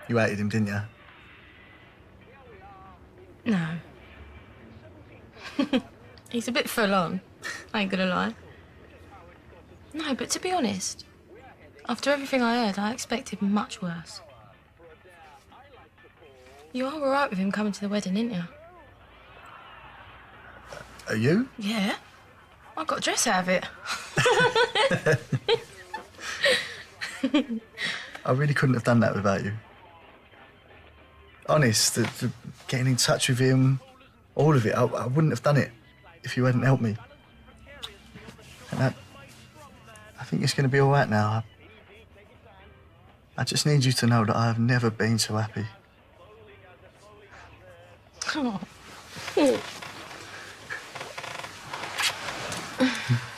You hated him, didn't you? No. He's a bit full on, I ain't gonna lie. No, but to be honest, after everything I heard, I expected much worse. You are all right with him coming to the wedding, ain't you? Are you? Yeah. I got a dress out of it. I really couldn't have done that without you. Honest, the getting in touch with him, all of it, I wouldn't have done it if you hadn't helped me. And I think it's going to be all right now. I just need you to know that I've never been so happy. Oh.